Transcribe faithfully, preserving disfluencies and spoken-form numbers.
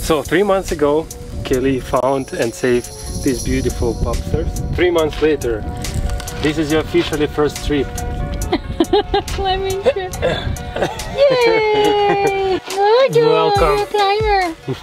So three months ago, Kelly found and saved these beautiful bobsters. Three months later, this is your officially first trip. Climbing trip. Yay! Good, Welcome. you're a climber.